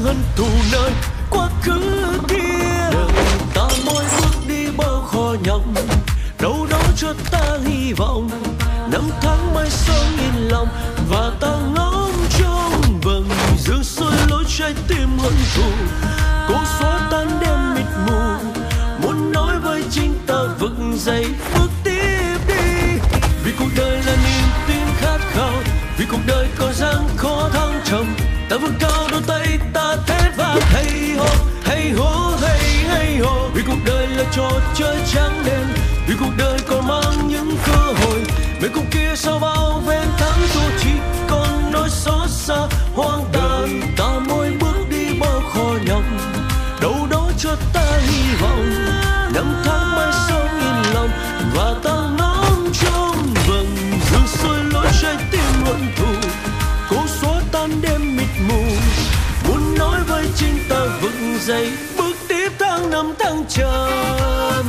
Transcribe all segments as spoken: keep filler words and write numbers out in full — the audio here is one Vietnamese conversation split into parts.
hận thù nơi quá khứ kia. Đời ta mỗi bước đi bao khó nhọc, đâu đó cho ta hy vọng. Năm tháng mai sau yên lòng và ta ngóng trông vầng dương soi lối trái tim hận thù. Cố xóa tan đêm mịt mù, muốn nói với chính ta vực dậy bước tiếp đi. Vì cuộc đời là niềm tin khát khao, vì cuộc đời có gian khó thăng trầm. Ta vươn cao đôi tay ta thét vang hey ho, hey ho, hey hey ho. Vì cuộc đời là trò chơi trắng đen, vì cuộc đời còn mang những cơ hội. Bên cùng kia sau bao ven thắng thua chỉ còn nỗi xót xa hoang tàn. Ta mỗi bước đi bao khó nhọc, đâu đó cho ta hy vọng. Năm tháng mai sau yên lòng và ta ngóng trông vầng dương soi lối trái tim hận thù. Cố xóa tan đêm mịt mù, muốn nói với chính ta vực dậy bước tiếp tháng năm tháng trầm.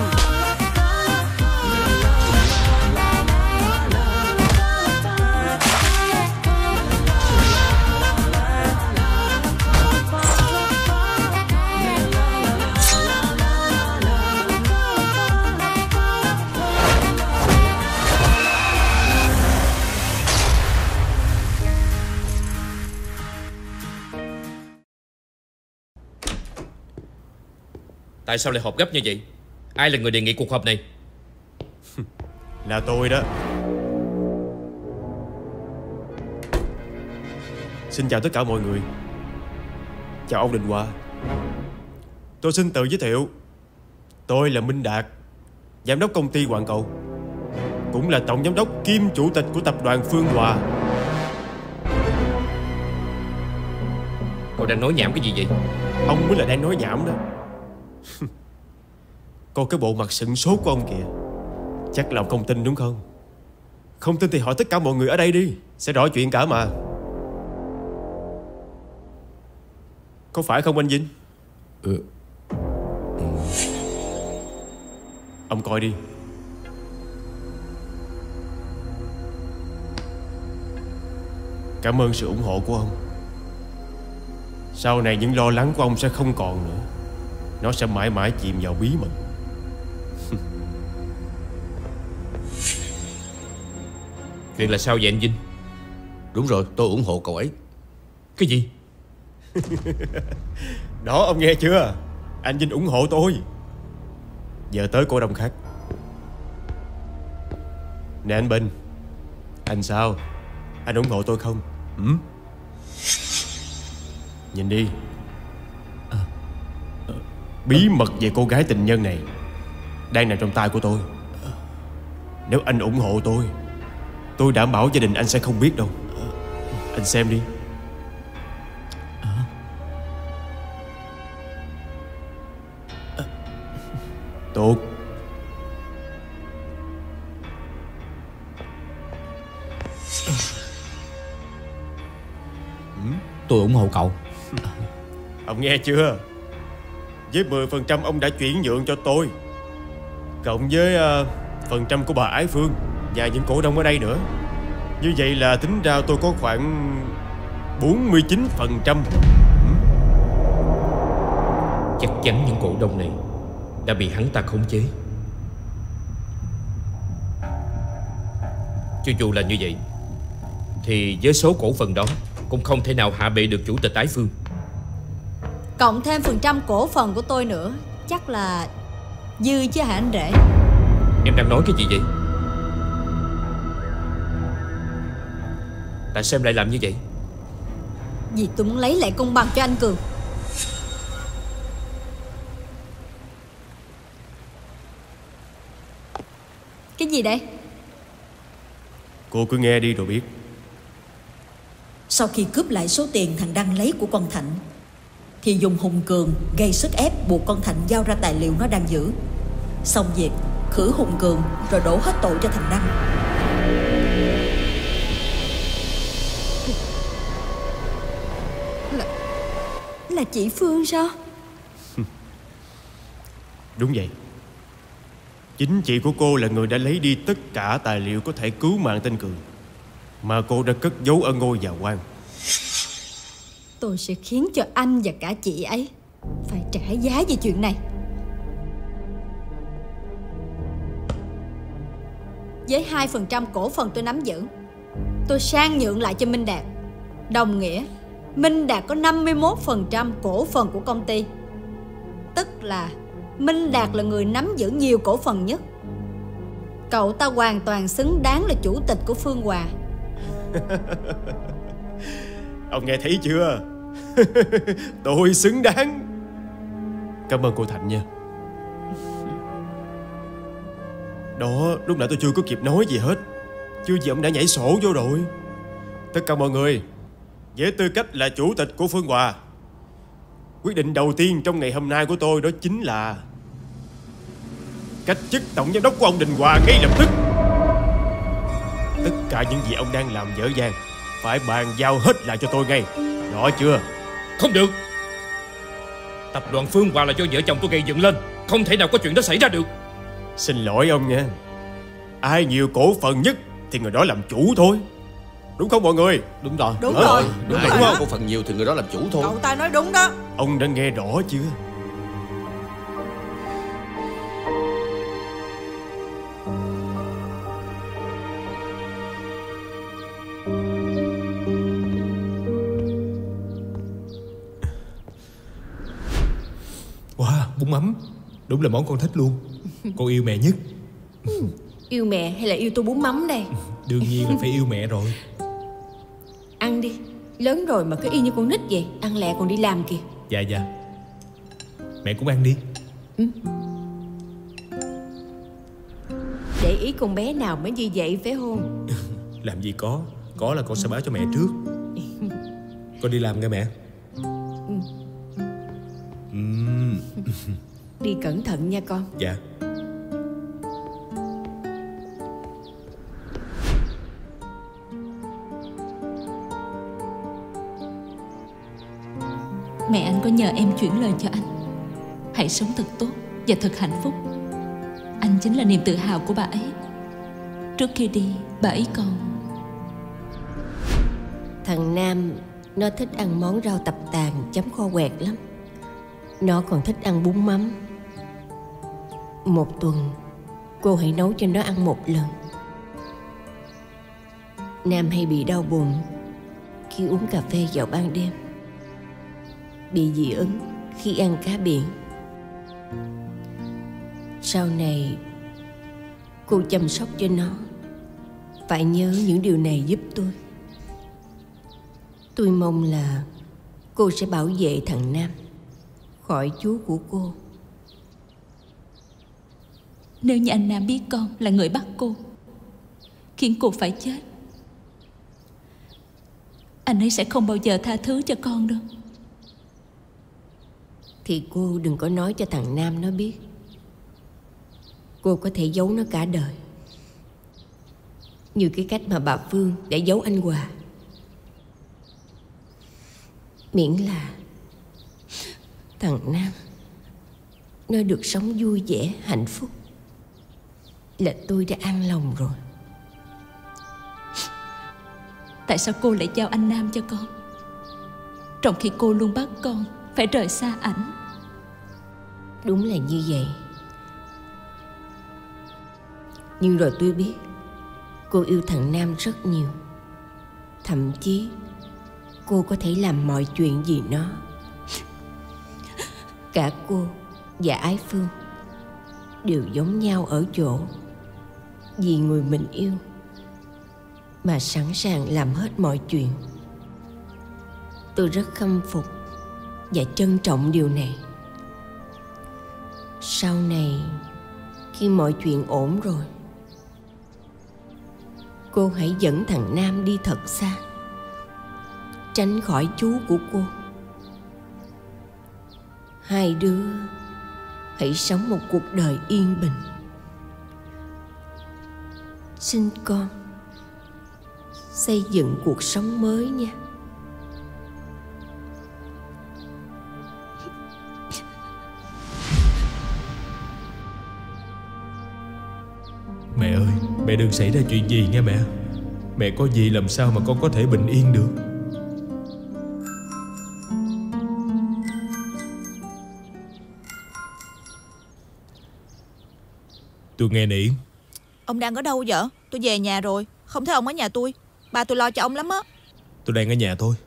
Tại sao lại họp gấp như vậy? Ai là người đề nghị cuộc họp này? Là tôi đó. Xin chào tất cả mọi người. Chào ông Đình Hòa. Tôi xin tự giới thiệu. Tôi là Minh Đạt, giám đốc công ty Hoàng Cầu, cũng là tổng giám đốc kiêm chủ tịch của tập đoàn Phương Hòa. Cậu đang nói nhảm cái gì vậy? Ông mới là đang nói nhảm đó. Coi cái bộ mặt sững sốt của ông kìa. Chắc là ông không tin đúng không? Không tin thì hỏi tất cả mọi người ở đây đi, sẽ rõ chuyện cả mà. Có phải không anh Vinh? Ừ. Ừ. Ông coi đi. Cảm ơn sự ủng hộ của ông. Sau này những lo lắng của ông sẽ không còn nữa. Nó sẽ mãi mãi chìm vào bí mật. Chuyện là sao vậy anh Vinh? Đúng rồi, tôi ủng hộ cậu ấy. Cái gì? Đó, ông nghe chưa? Anh Vinh ủng hộ tôi. Giờ tới cổ đông khác. Nè anh Bình, anh sao? Anh ủng hộ tôi không? Ừ? Nhìn đi. Bí mật về cô gái tình nhân này đang nằm trong tay của tôi. Nếu anh ủng hộ tôi, tôi đảm bảo gia đình anh sẽ không biết đâu. Anh xem đi. Tốt. Tôi ủng hộ cậu. Ông nghe chưa? Với mười phần trăm ông đã chuyển nhượng cho tôi, cộng với uh, phần trăm của bà Ái Phương và những cổ đông ở đây nữa, như vậy là tính ra tôi có khoảng bốn mươi chín phần trăm. Chắc chắn những cổ đông này đã bị hắn ta khống chế. Cho dù là như vậy thì với số cổ phần đó cũng không thể nào hạ bệ được chủ tịch Ái Phương. Cộng thêm phần trăm cổ phần của tôi nữa, chắc là dư chứ hả anh rể? Em đang nói cái gì vậy? Tại sao em lại làm như vậy? Vì tôi muốn lấy lại công bằng cho anh Cường. Cái gì đây? Cô cứ nghe đi rồi biết. Sau khi cướp lại số tiền thằng Đăng lấy của con Thạnh, thì dùng hùng cường gây sức ép buộc con Thạnh giao ra tài liệu nó đang giữ. Xong việc khử hùng cường rồi đổ hết tội cho thằng Đăng. Là, là chị Phương sao? Đúng vậy. Chính chị của cô là người đã lấy đi tất cả tài liệu có thể cứu mạng tên Cường mà cô đã cất giấu ở ngôi nhà quan. tôi sẽ khiến cho anh và cả chị ấy phải trả giá về chuyện này. Với hai phần trăm cổ phần tôi nắm giữ, tôi sang nhượng lại cho Minh Đạt. Đồng nghĩa Minh Đạt có năm mươi mốt phần trăm cổ phần của công ty. Tức là Minh Đạt là người nắm giữ nhiều cổ phần nhất. Cậu ta hoàn toàn xứng đáng là chủ tịch của Phương Hòa. Ông nghe thấy chưa? Tôi xứng đáng. Cảm ơn cô Thành nha. Đó, lúc nãy tôi chưa có kịp nói gì hết, chưa gì ông đã nhảy sổ vô rồi. Tất cả mọi người, với tư cách là chủ tịch của Phương Hòa, quyết định đầu tiên trong ngày hôm nay của tôi đó chính là cách chức tổng giám đốc của ông Đình Hòa ngay lập tức. Tất cả những gì ông đang làm dở dang phải bàn giao hết lại cho tôi ngay, rõ chưa? Không được. Tập đoàn Phương Hòa là do vợ chồng tôi gây dựng lên, không thể nào có chuyện đó xảy ra được. Xin lỗi ông nha. Ai nhiều cổ phần nhất thì người đó làm chủ thôi. Đúng không mọi người? Đúng rồi. Đúng Đúng rồi. rồi. Đúng Đúng rồi. không? Cổ phần nhiều thì người đó làm chủ thôi. Cậu ta nói đúng đó. Ông đã nghe rõ chưa? Wow, bún mắm. Đúng là món con thích luôn. Con yêu mẹ nhất. Yêu mẹ hay là yêu tô bún mắm đây? Đương nhiên là phải yêu mẹ rồi. Ăn đi. Lớn rồi mà cứ y như con nít vậy. Ăn lẹ còn đi làm kìa. Dạ dạ. Mẹ cũng ăn đi. Ừ. Để ý con bé nào mới như vậy phải không? Làm gì có. Có là con sẽ báo cho mẹ trước. Con đi làm nghe mẹ. Ừ. Uhm. Đi cẩn thận nha con. Dạ. Mẹ anh có nhờ em chuyển lời cho anh. Hãy sống thật tốt và thật hạnh phúc. Anh chính là niềm tự hào của bà ấy. Trước khi đi, bà ấy còn... Thằng Nam nó thích ăn món rau tập tàn chấm kho quẹt lắm. Nó còn thích ăn bún mắm. Một tuần cô hãy nấu cho nó ăn một lần. Nam hay bị đau bụng khi uống cà phê vào ban đêm, bị dị ứng khi ăn cá biển. Sau này cô chăm sóc cho nó, phải nhớ những điều này giúp tôi. Tôi mong là cô sẽ bảo vệ thằng Nam khỏi chú của cô. Nếu như anh Nam biết con là người bắt cô, khiến cô phải chết, anh ấy sẽ không bao giờ tha thứ cho con đâu. Thì cô đừng có nói cho thằng Nam nó biết. Cô có thể giấu nó cả đời, như cái cách mà bà Phương đã giấu anh Hòa. Miễn là thằng Nam nó được sống vui vẻ, hạnh phúc là tôi đã an lòng rồi. Tại sao cô lại giao anh Nam cho con, trong khi cô luôn bắt con phải rời xa ảnh? Đúng là như vậy. Nhưng rồi tôi biết cô yêu thằng Nam rất nhiều. Thậm chí cô có thể làm mọi chuyện vì nó. Cả cô và Ái Phương đều giống nhau ở chỗ vì người mình yêu mà sẵn sàng làm hết mọi chuyện. Tôi rất khâm phục và trân trọng điều này. Sau này khi mọi chuyện ổn rồi, cô hãy dẫn thằng Nam đi thật xa, tránh khỏi chú của cô. Hai đứa hãy sống một cuộc đời yên bình. Xin con xây dựng cuộc sống mới nha. Mẹ ơi, mẹ đừng xảy ra chuyện gì nghe mẹ. Mẹ có gì làm sao mà con có thể bình yên được. Tôi nghe nỉ. Ông đang ở đâu vậy? Tôi về nhà rồi, không thấy ông ở nhà tôi. Ba tôi lo cho ông lắm á. Tôi đang ở nhà thôi.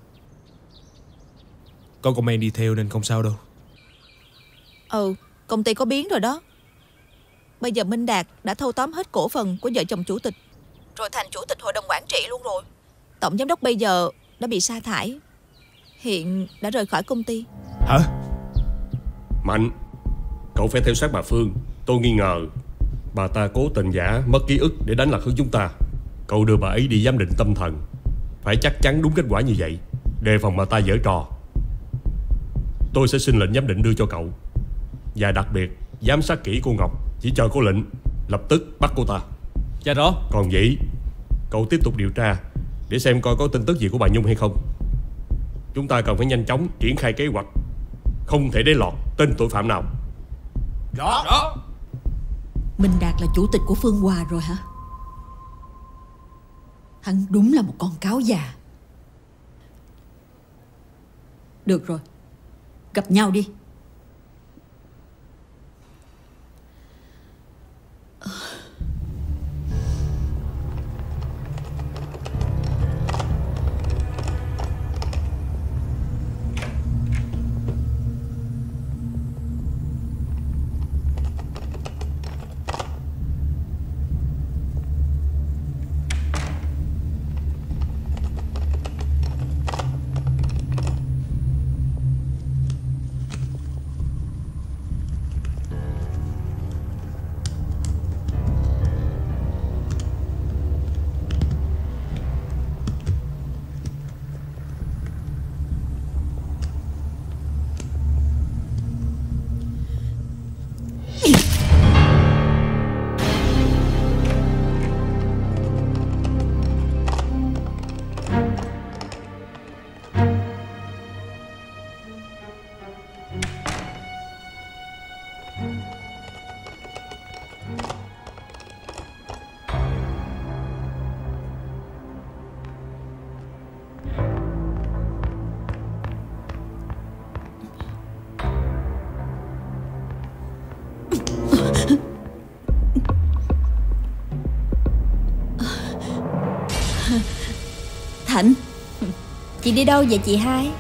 Có công an đi theo nên không sao đâu. Ừ, công ty có biến rồi đó. Bây giờ Minh Đạt đã thâu tóm hết cổ phần của vợ chồng chủ tịch, rồi thành chủ tịch hội đồng quản trị luôn rồi. Tổng giám đốc bây giờ đã bị sa thải, hiện đã rời khỏi công ty. Hả? Mạnh, cậu phải theo sát bà Phương. Tôi nghi ngờ bà ta cố tình giả mất ký ức để đánh lạc hướng chúng ta. Cậu đưa bà ấy đi giám định tâm thần, phải chắc chắn đúng kết quả như vậy, đề phòng bà ta giở trò. Tôi sẽ xin lệnh giám định đưa cho cậu, và đặc biệt giám sát kỹ cô Ngọc. Chỉ chờ có lệnh lập tức bắt cô ta. Dạ rõ. Còn vậy, cậu tiếp tục điều tra để xem coi có tin tức gì của bà Nhung hay không. Chúng ta cần phải nhanh chóng triển khai kế hoạch, không thể để lọt tên tội phạm nào. Rõ. Rõ. Minh Đạt là chủ tịch của Phương Hòa rồi hả? Hắn đúng là một con cáo già. Được rồi, gặp nhau đi. Thạnh, chị đi đâu vậy chị hai?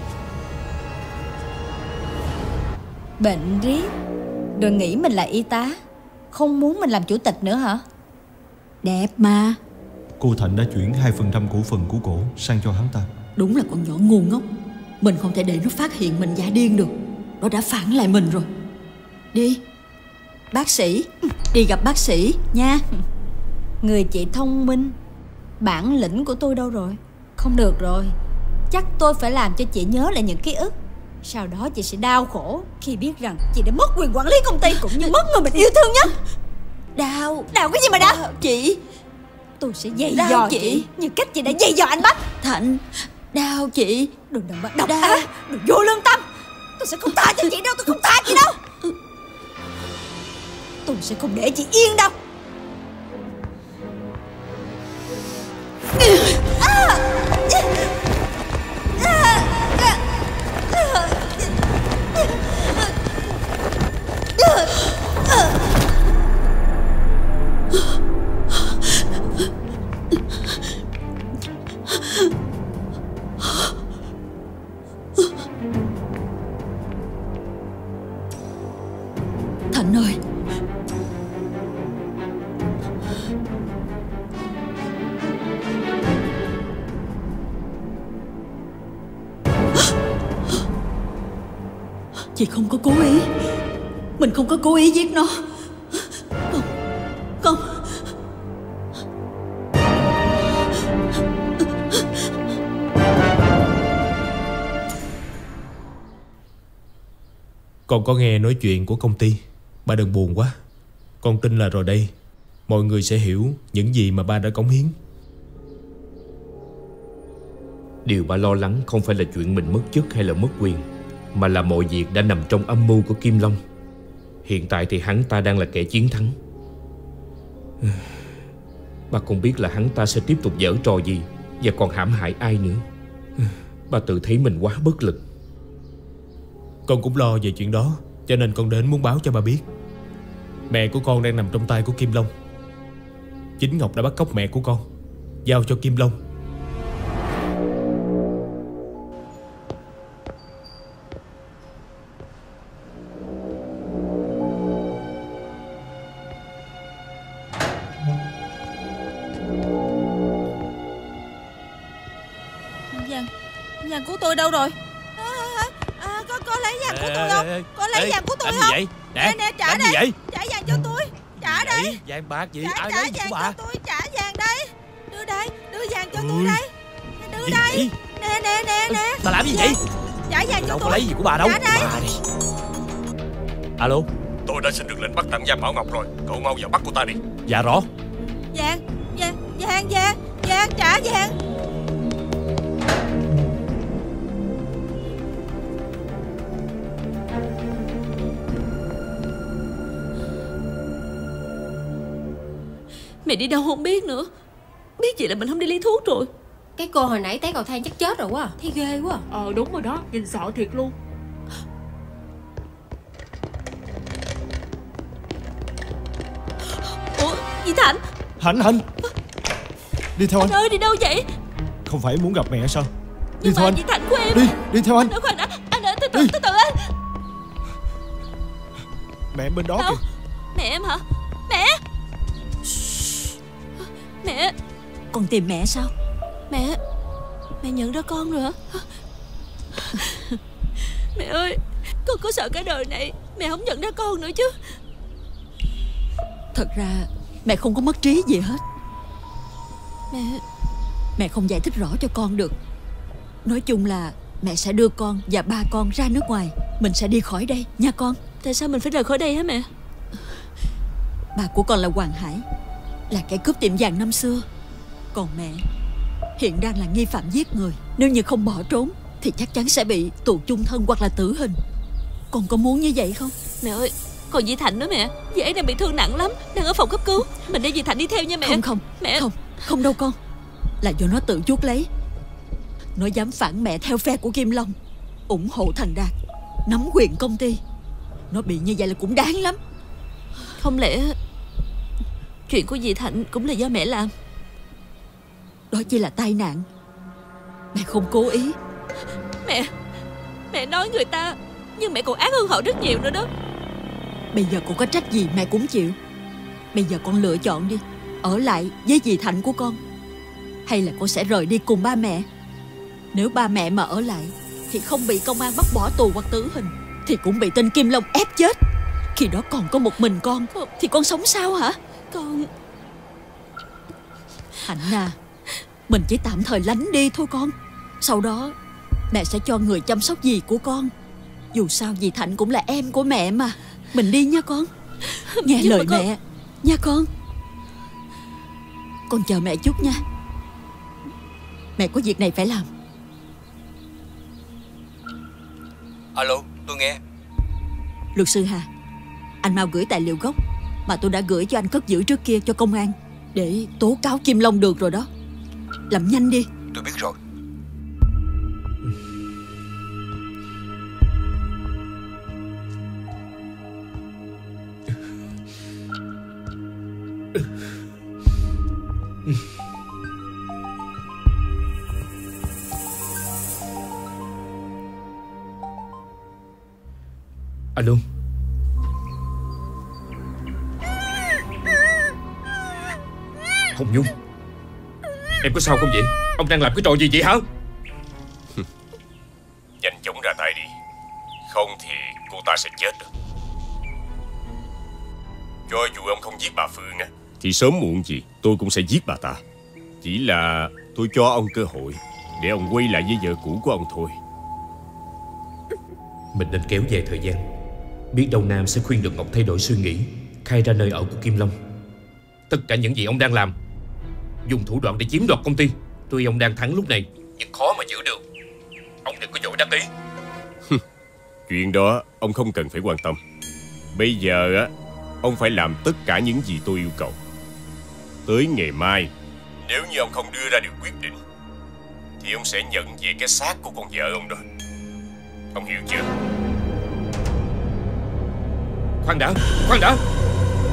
Bệnh riết rồi nghĩ mình là y tá, không muốn mình làm chủ tịch nữa hả? Đẹp mà. Cô Thạnh đã chuyển hai phần trăm cổ phần của cổ sang cho hắn ta. Đúng là con nhỏ ngu ngốc. Mình không thể để nó phát hiện mình giả điên được. Nó đã phản lại mình rồi. Đi. Bác sĩ. Đi gặp bác sĩ nha. Người chị thông minh. Bản lĩnh của tôi đâu rồi? Không được rồi, chắc tôi phải làm cho chị nhớ lại những ký ức. Sau đó chị sẽ đau khổ khi biết rằng chị đã mất quyền quản lý công ty, cũng như mất người mình yêu thương nhất. Đau. Đau cái gì mà đau? Đau chị. Tôi sẽ dày Đau dò chị. chị như cách chị đã dày dò anh Bách. Thạnh, đau chị. Đồ đàn bà độc ác, đồ vô lương tâm. Tôi sẽ không tha cho chị đâu, tôi không tha chị đâu. Tôi sẽ không để chị yên đâu. Thạnh ơi, chị không có cố ý. Mình không có cố ý giết nó. Không, không. Con có nghe nói chuyện của công ty. Ba đừng buồn quá. Con tin là rồi đây mọi người sẽ hiểu những gì mà ba đã cống hiến. Điều ba lo lắng không phải là chuyện mình mất chức hay là mất quyền, mà là mọi việc đã nằm trong âm mưu của Kim Long. Hiện tại thì hắn ta đang là kẻ chiến thắng. Ba không biết là hắn ta sẽ tiếp tục giở trò gì và còn hãm hại ai nữa. Ba tự thấy mình quá bất lực. Con cũng lo về chuyện đó, cho nên con đến muốn báo cho ba biết. Mẹ của con đang nằm trong tay của Kim Long. Chính Ngọc đã bắt cóc mẹ của con, giao cho Kim Long. Vàng, vàng của tôi đâu rồi? À, à, à, có, có lấy vàng của tôi không? Có lấy vàng của tôi không? Vậy? Nè, nè, trả làm đây. gì vậy? Trả vàng cho tôi. Trả đây. Vậy? Vàng bạc gì? Trả, Ai trả lấy gì vàng của cho bà? tôi. Trả vàng đây. Đưa đây. Đưa vàng cho Ui. tôi đây. Đưa Gì đây. vậy? Nè, nè, nè, nè. Bà làm gì vậy? Trả vàng cho Đâu tôi. có lấy gì của bà đâu. Trả đây. Bà đi. Alo. Tôi đã xin được lệnh bắt tạm giam Bảo Ngọc rồi. Cậu mau vào bắt cô ta đi. Dạ rõ. Vàng, vàng, vàng, vàng, vàng, trả vàng. Mẹ đi đâu không biết nữa. Biết vậy là mình không đi lấy thuốc rồi. Cái cô hồi nãy té cầu thang chắc chết rồi quá. Thấy ghê quá. Ờ đúng rồi đó. Nhìn sợ thiệt luôn. Ủa Di Thành. Hạnh, Hạnh, đi theo anh. Anh ơi đi đâu vậy? Không phải muốn gặp mẹ sao? Đi Nhưng theo mà anh. Di Thành của em. Đi, đi theo anh. Nói khoan đã. Anh ơi từ từ từ từ anh. Mẹ em bên đó Đâu? kìa. Mẹ em hả? Mẹ. Mẹ. Con tìm mẹ sao? Mẹ. Mẹ nhận ra con rồi hả? Mẹ ơi, con có sợ cả đời này mẹ không nhận ra con nữa chứ? Thật ra mẹ không có mất trí gì hết. Mẹ. Mẹ không giải thích rõ cho con được. Nói chung là mẹ sẽ đưa con và ba con ra nước ngoài. Mình sẽ đi khỏi đây nha con. Tại sao mình phải rời khỏi đây hả mẹ? Bà của con là Hoàng Hải, là kẻ cướp tiệm vàng năm xưa. Còn mẹ hiện đang là nghi phạm giết người. Nếu như không bỏ trốn thì chắc chắn sẽ bị tù chung thân hoặc là tử hình. Con có muốn như vậy không? Mẹ ơi, còn Di Thành nữa mẹ. Dì ấy đang bị thương nặng lắm, đang ở phòng cấp cứu. Mình để Di Thành đi theo nha mẹ. Không không Mẹ. Không, không đâu con. Là do nó tự chuốc lấy. Nó dám phản mẹ theo phe của Kim Long, ủng hộ thằng Đạt, nắm quyền công ty. Nó bị như vậy là cũng đáng lắm. Không lẽ chuyện của dì Thạnh cũng là do mẹ làm? Đó chỉ là tai nạn. Mẹ không cố ý. Mẹ. Mẹ nói người ta, nhưng mẹ còn ác hơn họ rất nhiều nữa đó. Bây giờ con có trách gì mẹ cũng chịu. Bây giờ con lựa chọn đi. Ở lại với dì Thạnh của con, hay là con sẽ rời đi cùng ba mẹ. Nếu ba mẹ mà ở lại thì không bị công an bắt bỏ tù hoặc tử hình, thì cũng bị tên Kim Long ép chết. Khi đó còn có một mình con thì con sống sao hả? Con... Hạnh à, mình chỉ tạm thời lánh đi thôi con. Sau đó mẹ sẽ cho người chăm sóc dì của con. Dù sao dì Thạnh cũng là em của mẹ mà. Mình đi nha con. Nghe Nhưng lời con... mẹ nha con. Con chờ mẹ chút nha. Mẹ có việc này phải làm. Alo, tôi nghe. Luật sư Hà, anh mau gửi tài liệu gốc mà tôi đã gửi cho anh cất giữ trước kia cho công an, để tố cáo Kim Long được rồi đó. Làm nhanh đi. Tôi biết rồi. Alo. Hồng Nhung, em có sao không vậy? Ông đang làm cái trò gì vậy hả? Nhanh chóng ra tay đi, không thì cô ta sẽ chết rồi. Cho dù ông không giết bà Phương á, thì sớm muộn gì tôi cũng sẽ giết bà ta. Chỉ là tôi cho ông cơ hội để ông quay lại với vợ cũ của ông thôi. Mình nên kéo dài thời gian. Biết đâu Nam sẽ khuyên được Ngọc thay đổi suy nghĩ, khai ra nơi ở của Kim Long. Tất cả những gì ông đang làm, dùng thủ đoạn để chiếm đoạt công ty. Tuy ông đang thắng lúc này, nhưng khó mà giữ được. Ông đừng có vội đắc ý. Chuyện đó ông không cần phải quan tâm. Bây giờ á, ông phải làm tất cả những gì tôi yêu cầu. Tới ngày mai, nếu như ông không đưa ra được quyết định, thì ông sẽ nhận về cái xác của con vợ ông đó. Ông hiểu chưa? Khoan đã, khoan đã.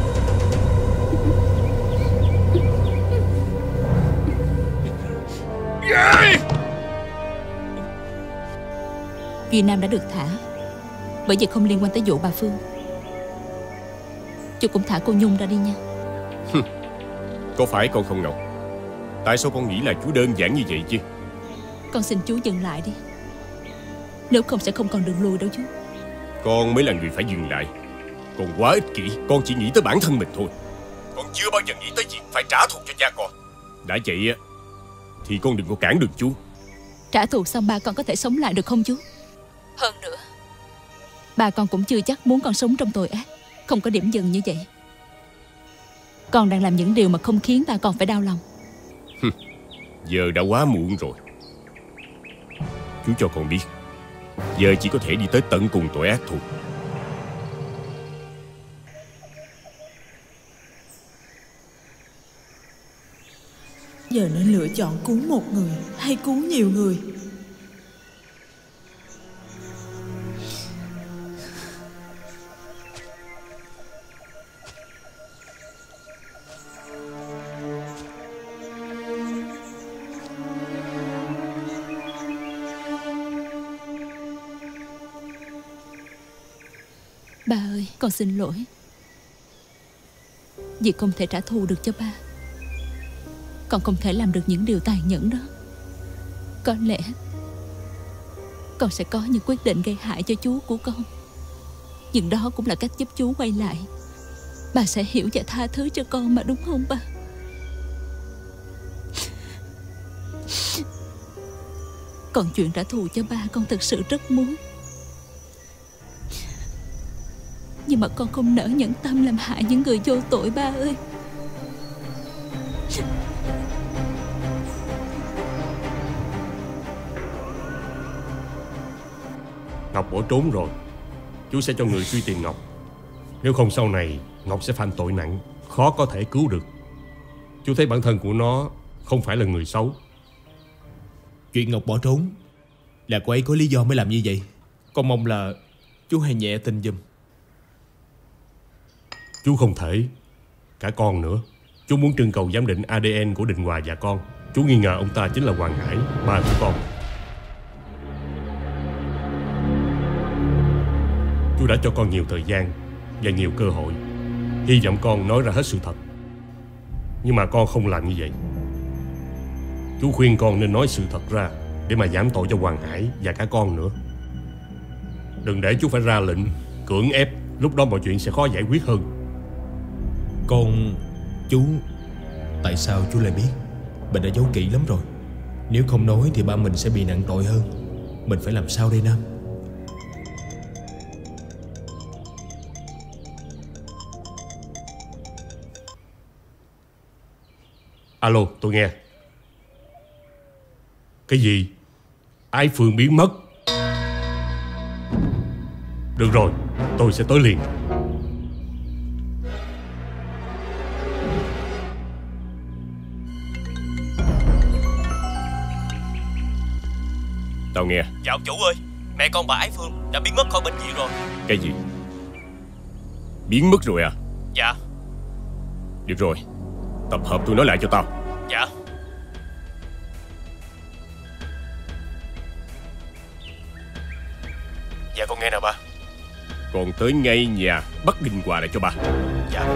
Duy Nam đã được thả, bởi vì không liên quan tới vụ bà Phương. Chú cũng thả cô Nhung ra đi nha. Có phải con không Ngọc? Tại sao con nghĩ là chú đơn giản như vậy chứ? Con xin chú dừng lại đi, nếu không sẽ không còn đường lui đâu chú. Con mới là người phải dừng lại. Con quá ích kỷ, con chỉ nghĩ tới bản thân mình thôi. Con chưa bao giờ nghĩ tới việc phải trả thù cho cha con. Đã vậy á thì con đừng có cản được chú. Trả thù xong ba con có thể sống lại được không chú? Hơn nữa, ba con cũng chưa chắc muốn con sống trong tội ác, không có điểm dừng như vậy. Con đang làm những điều mà không khiến ba con phải đau lòng. Giờ đã quá muộn rồi. Chú cho con biết, giờ chỉ có thể đi tới tận cùng tội ác thôi. Giờ nên lựa chọn cứu một người hay cứu nhiều người. Ba ơi, con xin lỗi vì không thể trả thù được cho ba. Con không thể làm được những điều tàn nhẫn đó. Có lẽ con sẽ có những quyết định gây hại cho chú của con, nhưng đó cũng là cách giúp chú quay lại. Ba sẽ hiểu và tha thứ cho con mà, đúng không ba? Còn chuyện trả thù cho ba, con thực sự rất muốn, nhưng mà con không nỡ nhẫn tâm làm hại những người vô tội ba ơi. Ngọc bỏ trốn rồi. Chú sẽ cho người truy tìm Ngọc. Nếu không sau này Ngọc sẽ phạm tội nặng, khó có thể cứu được. Chú thấy bản thân của nó không phải là người xấu. Chuyện Ngọc bỏ trốn là cô ấy có lý do mới làm như vậy. Con mong là chú hãy nhẹ tin giùm. Chú không thể. Cả con nữa. Chú muốn trưng cầu giám định a đê en của Đình Hòa và con. Chú nghi ngờ ông ta chính là Hoàng Hải, ba của con. Chú đã cho con nhiều thời gian và nhiều cơ hội, hy vọng con nói ra hết sự thật. Nhưng mà con không làm như vậy. Chú khuyên con nên nói sự thật ra để mà giảm tội cho Hoàng Hải và cả con nữa. Đừng để chú phải ra lệnh cưỡng ép, lúc đó mọi chuyện sẽ khó giải quyết hơn. Con... Chú... Tại sao chú lại biết? Mình đã giấu kỹ lắm rồi. Nếu không nói thì ba mình sẽ bị nặng tội hơn. Mình phải làm sao đây Nam? Alo, tôi nghe. Cái gì? Ái Phương biến mất? Được rồi, tôi sẽ tới liền. Tao nghe. Dạ ông chủ ơi, mẹ con bà Ái Phương đã biến mất khỏi bệnh viện rồi. Cái gì? Biến mất rồi à? Dạ. Được rồi, tập hợp tôi nói lại cho tao. Dạ. Dạ con nghe nè ba. Còn tới ngay nhà bắt Đình Hòa lại cho ba. Dạ.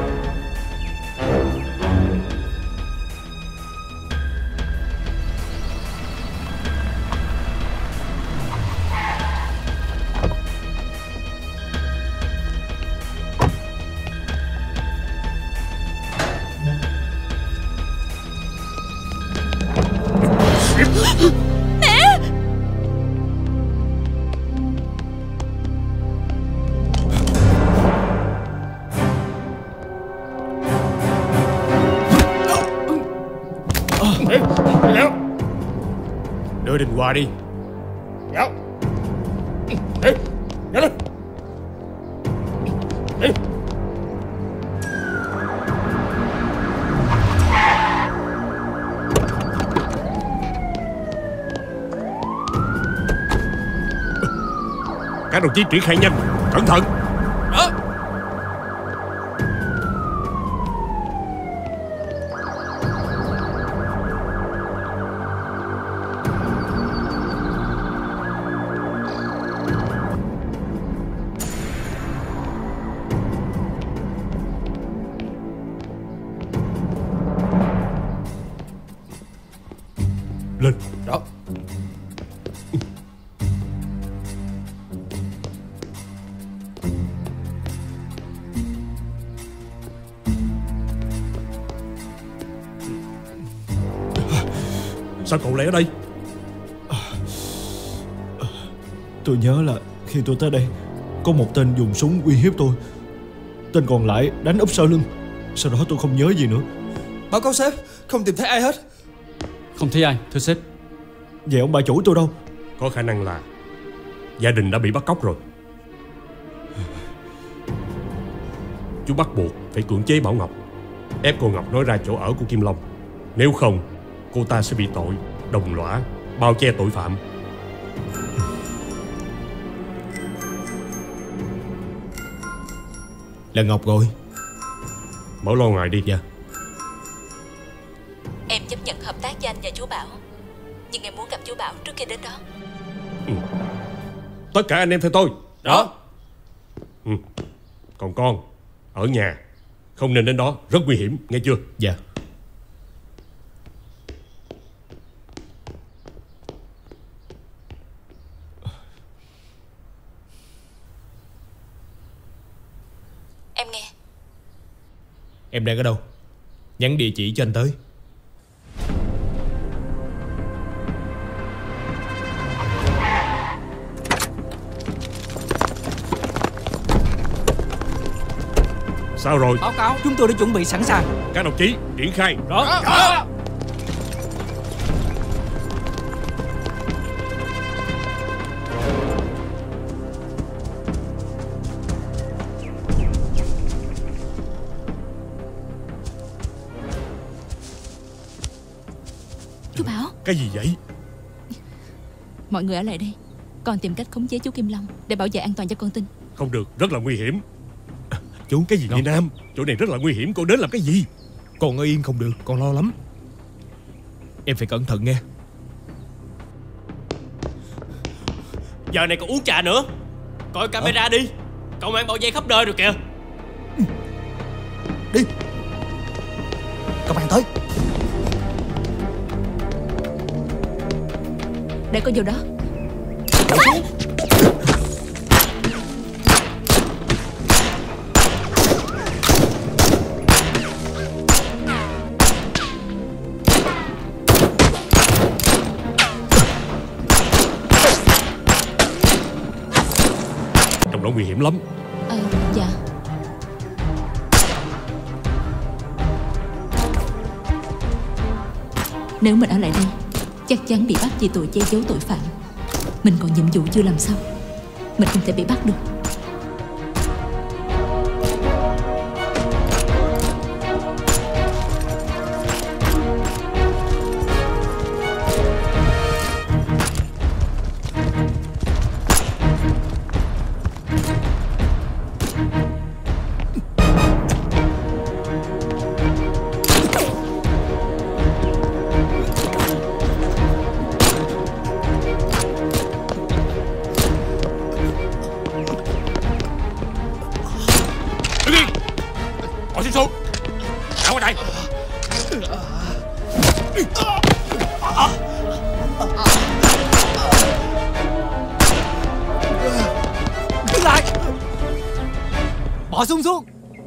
Đưa Đình Hòa đi. Dạ. Đi, nhanh lên. Đi. Các đồng chí triển khai nhanh, cẩn thận. Đó. Lên. Đó. Sao cậu lại ở đây? Tôi nhớ là khi tôi tới đây, có một tên dùng súng uy hiếp tôi. Tên còn lại đánh úp sau lưng. Sau đó tôi không nhớ gì nữa. Báo cáo sếp, không tìm thấy ai hết. Không thấy ai, thưa sếp. Vậy ông bà chủ tôi đâu? Có khả năng là gia đình đã bị bắt cóc rồi. Chú bắt buộc phải cưỡng chế Bảo Ngọc, ép cô Ngọc nói ra chỗ ở của Kim Long. Nếu không, cô ta sẽ bị tội đồng lõa, bao che tội phạm. Là Ngọc rồi. Mở lo ngoài đi. Dạ. Em chấp nhận hợp tác với anh và chú Bảo, nhưng em muốn gặp chú Bảo trước khi đến đó. Ừ. Tất cả anh em theo tôi. Đó. Ừ. Còn con, ở nhà, không nên đến đó, rất nguy hiểm, nghe chưa? Dạ. Em nghe. Em đang ở đâu? Nhắn địa chỉ cho anh tới. Sao rồi? Báo cáo, chúng tôi đã chuẩn bị sẵn sàng. Các đồng chí, triển khai. Đó. Đó. Chú Bảo. Cái gì vậy? Mọi người ở lại đây, còn tìm cách khống chế chú Kim Long để bảo vệ an toàn cho con tin. Không được, rất là nguy hiểm. Chú, cái gì vậy Nam? Chỗ này rất là nguy hiểm, cô đến làm cái gì? Con ở yên không được, con lo lắm. Em phải cẩn thận nghe. Giờ này còn uống trà nữa. Coi camera à? Đi. Công an bao vây khắp nơi rồi kìa. Đi. Công an tới. Để con vô đó. Trong đó nguy hiểm lắm. Ờ, dạ. Nếu mình ở lại đây, chắc chắn bị bắt vì tội che giấu tội phạm. Mình còn nhiệm vụ chưa làm xong, mình không thể bị bắt được. Bỏ súng xuống.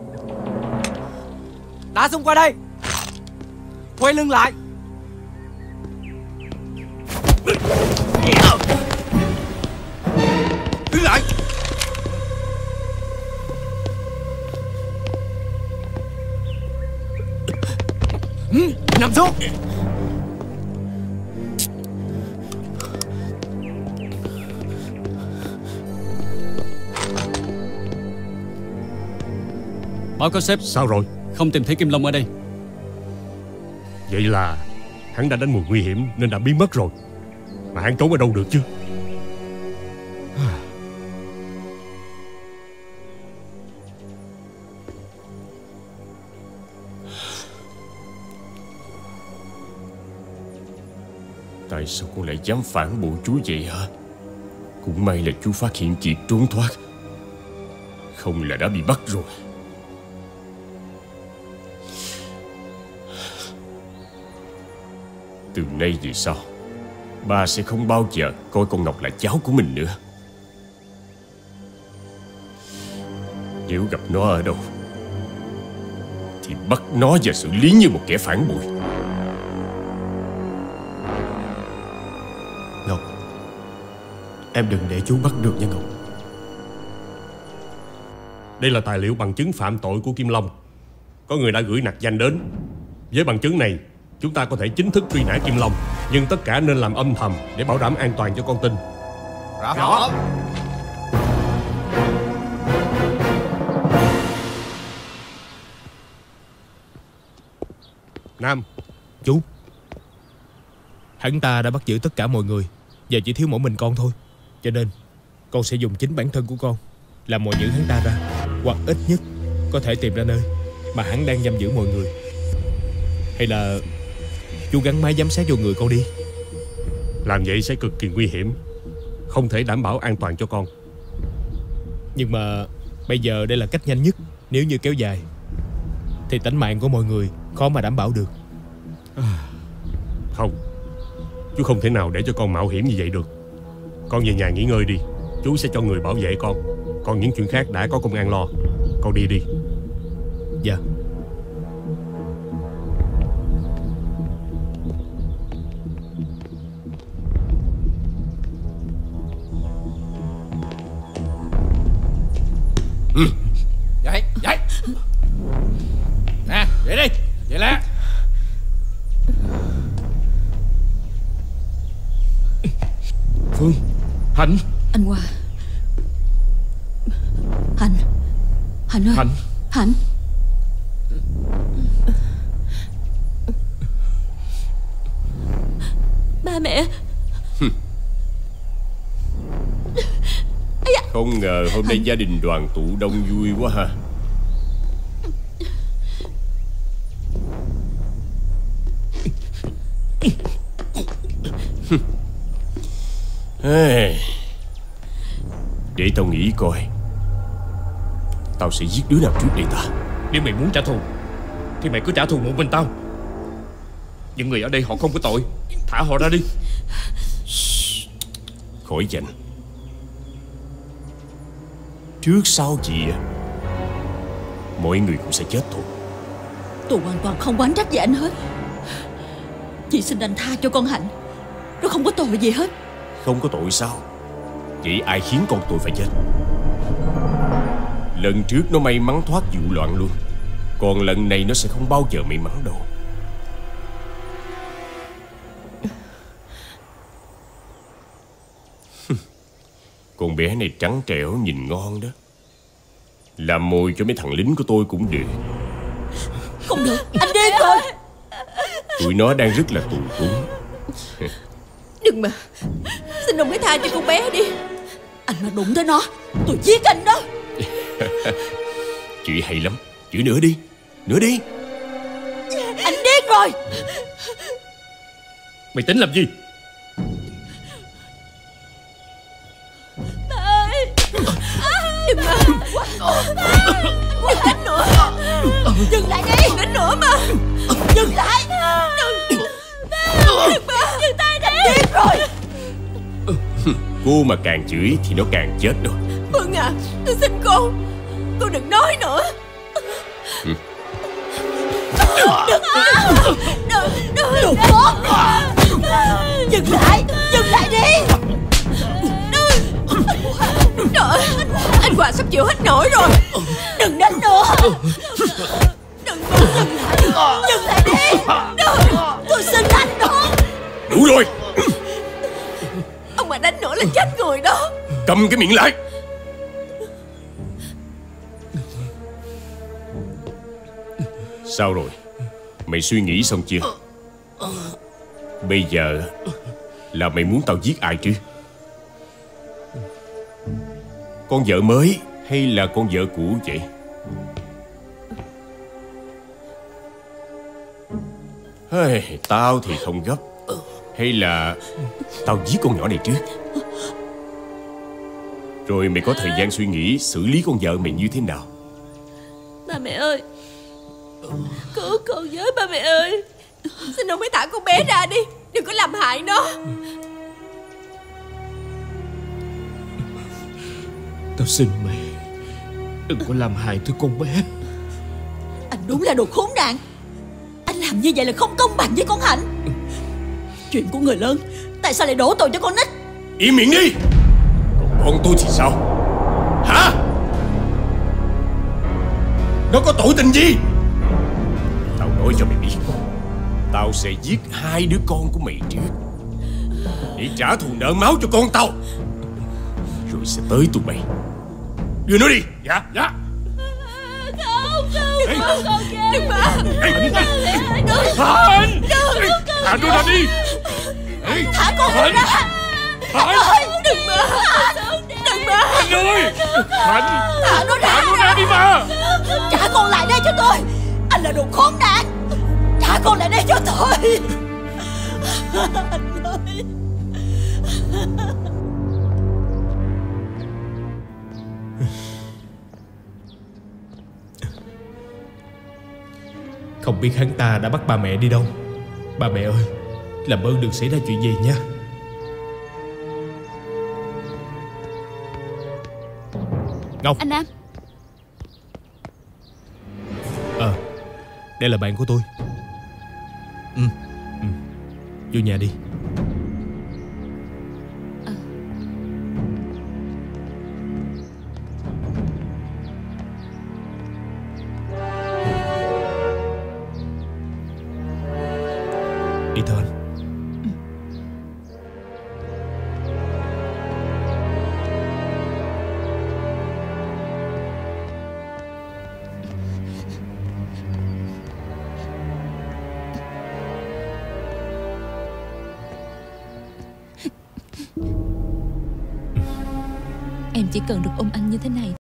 Đá súng qua đây. Quay lưng lại. Đứng lại. Nằm xuống. Báo cáo sếp. Sao rồi? Không tìm thấy Kim Long ở đây. Vậy là hắn đã đánh mùi nguy hiểm nên đã biến mất rồi. Mà hắn trốn ở đâu được chứ? Tại sao cô lại dám phản bội chú vậy hả? Cũng may là chú phát hiện chị trốn thoát, không là đã bị bắt rồi. Từ nay về sau, Ba sẽ không bao giờ coi con Ngọc là cháu của mình nữa. Nếu gặp nó ở đâu thì bắt nó và xử lý như một kẻ phản bội. Ngọc, em đừng để chú bắt được nha Ngọc. Đây là tài liệu bằng chứng phạm tội của Kim Long. Có người đã gửi nặc danh đến. Với bằng chứng này, chúng ta có thể chính thức truy nã Kim Long. Nhưng tất cả nên làm âm thầm để bảo đảm an toàn cho con tin. Rõ, Rõ. Nam. Chú, hắn ta đã bắt giữ tất cả mọi người, giờ chỉ thiếu mỗi mình con thôi. Cho nên con sẽ dùng chính bản thân của con làm mồi nhử hắn ta ra, hoặc ít nhất có thể tìm ra nơi mà hắn đang giam giữ mọi người. Hay là chú gắn máy giám sát vô người con đi. Làm vậy sẽ cực kỳ nguy hiểm, không thể đảm bảo an toàn cho con. Nhưng mà bây giờ đây là cách nhanh nhất. Nếu như kéo dài thì tính mạng của mọi người khó mà đảm bảo được. Không, chú không thể nào để cho con mạo hiểm như vậy được. Con về nhà nghỉ ngơi đi, chú sẽ cho người bảo vệ con. Còn những chuyện khác đã có công an lo. Con đi đi. Dạ. Ừ. Dậy, dậy. Nè, dậy đi, dậy lẹ. Phương, Hạnh. Anh Hoa. Hạnh. Hạnh ơi. Hạnh. Hạnh. Ba mẹ. Không ngờ hôm nay gia đình đoàn tụ đông vui quá ha. Để tao nghĩ coi, tao sẽ giết đứa nào trước đây ta. Nếu mày muốn trả thù thì mày cứ trả thù một mình tao. Những người ở đây họ không có tội, thả họ ra đi. Khỏi giành. Trước sau gì mọi người cũng sẽ chết thôi. Tôi hoàn toàn không oán trách gì anh hết. Chị xin anh tha cho con Hạnh. Nó không có tội gì hết. Không có tội sao? Vậy ai khiến con tôi phải chết? Lần trước nó may mắn thoát vụ loạn luôn, còn lần này nó sẽ không bao giờ may mắn đâu. Con bé này trắng trẻo nhìn ngon đó. Làm mồi cho mấy thằng lính của tôi cũng được. Không được, anh điên rồi. Tụi nó đang rất là tù túng. Đừng mà. Xin ông hãy tha cho con bé đi. Anh mà đụng tới nó, tôi giết anh đó. Chị hay lắm. Chửi nữa đi. Nữa đi. Anh điên rồi. Mày tính làm gì? Ba ơi. Đừng mà. Đừng đánh nữa. Dừng lại đi. Đừng đánh nữa mà. Dừng lại. Đừng. Đừng mà. Dừng tay đi. Anh điên rồi. Cô mà càng chửi thì nó càng chết đó. Phương à, tôi xin cô. Cô đừng nói nữa. Ừ. Đừng. Đừng. Đừng. Đừng có. Dừng lại. Dừng lại đi. Trời ơi, anh Hòa sắp chịu hết nổi rồi. Đừng đánh nữa. Đừng có. Dừng lại. Dừng lại đi. Đừng. Tôi xin anh đó. Đủ rồi. Ông mà đánh nữa là chết người đó. Cầm cái miệng lại. Sao rồi? Mày suy nghĩ xong chưa? Bây giờ là mày muốn tao giết ai chứ? Con vợ mới hay là con vợ cũ vậy? Hey, tao thì không gấp. Hay là tao giết con nhỏ này trước, rồi mày có thời gian suy nghĩ xử lý con vợ mày như thế nào. Ba mẹ ơi, cứu con với ba mẹ ơi. Xin ông hãy thả con bé ra đi. Đừng có làm hại nó. Tao xin mày đừng có làm hại đứa con bé. Anh đúng là đồ khốn nạn. Anh làm như vậy là không công bằng với con Hạnh. Chuyện của người lớn tại sao lại đổ tội cho con nít? Im miệng đi. Còn con tôi thì sao? Hả? Nó có tội tình gì? Tao nói cho mày biết, tao sẽ giết hai đứa con của mày trước để trả thù nợ máu cho con tao. Rồi sẽ tới tụi mày. Đưa nó đi. Dạ, dạ. Không, không, không, không, đừng mà. Hạnh! Thả nó ra đi. Thả con ra. Hạnh! Đừng mà. Đừng mà. Hạnh ơi! Hạnh! Thả nó ra. Thả nó ra đi mà. Trả con lại đây cho tôi. Anh là đồ khốn nạn. Trả con lại đây cho tôi. Anh ơi. Không biết hắn ta đã bắt ba mẹ đi đâu. Ba mẹ ơi, làm ơn đừng xảy ra chuyện gì nha. Ngọc. Anh Nam. Ờ, đây là bạn của tôi. Ừ, ừ. Vô nhà đi. Đi thôi anh. Em chỉ cần được ôm anh như thế này.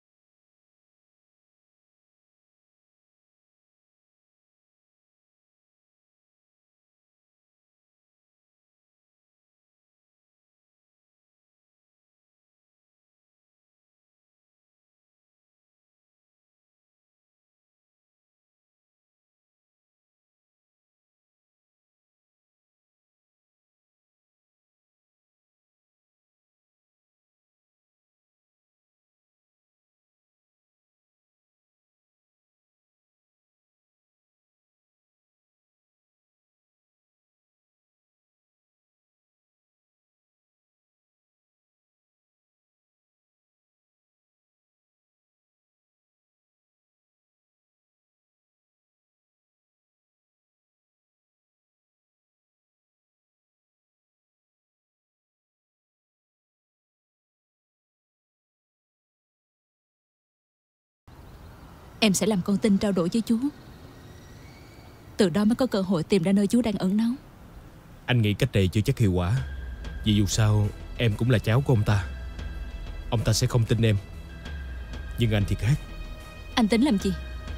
Em sẽ làm con tin trao đổi với chú. Từ đó mới có cơ hội tìm ra nơi chú đang ẩn náu. Anh nghĩ cách này chưa chắc hiệu quả. Vì dù sao em cũng là cháu của ông ta. Ông ta sẽ không tin em. Nhưng anh thì khác. Anh tính làm gì?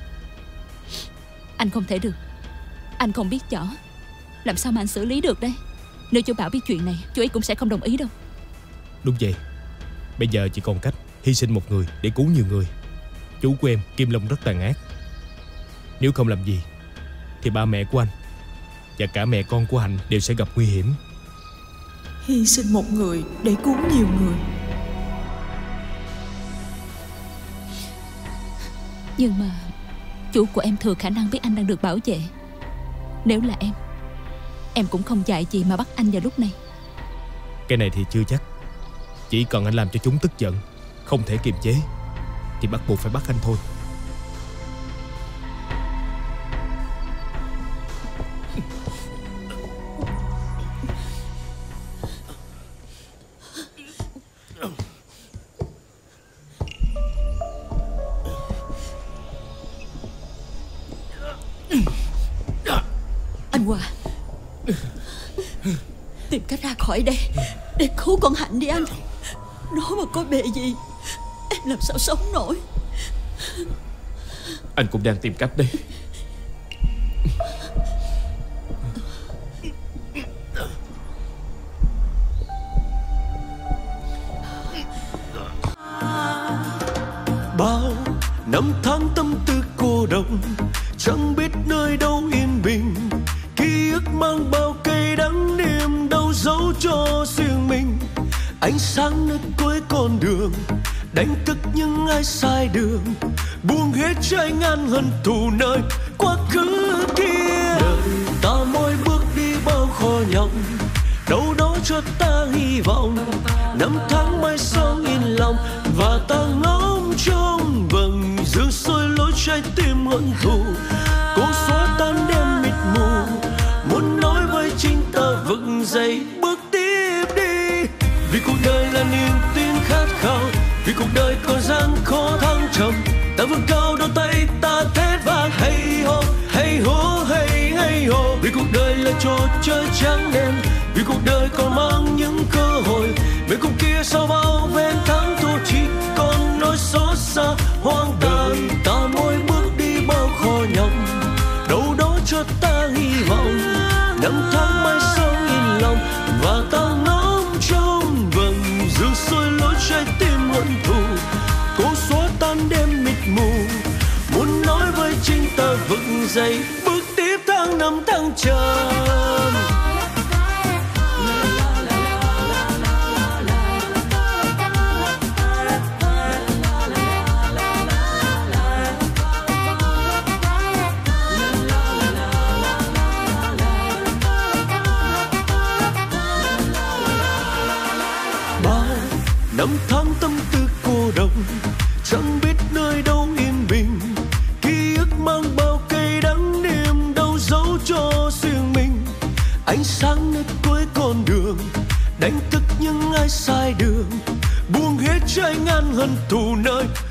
Anh không thể được. Anh không biết chõ. Làm sao mà anh xử lý được đây? Nếu chú Bảo biết chuyện này, chú ấy cũng sẽ không đồng ý đâu. Đúng vậy. Bây giờ chỉ còn cách hy sinh một người để cứu nhiều người. Chú của em, Kim Long rất tàn ác. Nếu không làm gì thì ba mẹ của anh và cả mẹ con của Hạnh đều sẽ gặp nguy hiểm. Hy sinh một người để cứu nhiều người. Nhưng mà chú của em thừa khả năng biết anh đang được bảo vệ. Nếu là em, em cũng không dạy gì mà bắt anh vào lúc này. Cái này thì chưa chắc. Chỉ cần anh làm cho chúng tức giận, không thể kiềm chế, thì bắt buộc phải bắt anh thôi. Anh Hòa, tìm cách ra khỏi đây để cứu con Hạnh đi anh. Nó mà có bề gì em làm sao sống nổi. Anh cũng đang tìm cách đây. Bao năm tháng tâm tư cô đồng, chẳng biết nơi đâu yên bình. Ký ức mang bao cây đắng, niềm đau giấu cho riêng mình. Ánh sáng nơi cuối con đường đánh thức những ai sai đường, buông hết trái ngàn hận thù nơi quá khứ kia. Đời ta mỗi bước đi bao khó nhọc, đâu đó cho ta hy vọng. Năm tháng mai sau yên lòng, và ta ngóng trông vầng dương soi lối trái tim hận thù. Cố xóa tan đêm mịt mù, muốn nói với chính ta vực dậy bước tiếp đi. Vì cuộc đời là niềm tin khát khao, vì cuộc đời có gian khó thăng trầm. Ta vươn cao đôi tay ta thét vang hey ho, hey ho, hey hey ho. Vì cuộc đời là trò chơi trắng đen, vì cuộc đời còn mang những cơ hội. Về cùng kia sau bao ven thắng thua chỉ còn nỗi xót xa hoang tàn. Ta mỗi bước đi bao khó nhọc, đâu đó cho ta hy vọng. Năm tháng mai sau yên lòng, và ta ngóng trông vầng dương soi lối trái tim hận thù. Cố xóa tan đêm mịt mù, muốn nói với chính ta vực dậy bước tiếp tháng năm tháng trầm. Năm tháng tâm tư cô độc, chẳng biết nơi đâu yên bình. Ký ức mang bao cây đắng, niềm đau giấu cho riêng mình. Ánh sáng nơi cuối con đường, đánh thức những ai sai đường, buông hết trái ngàn hận thù nơi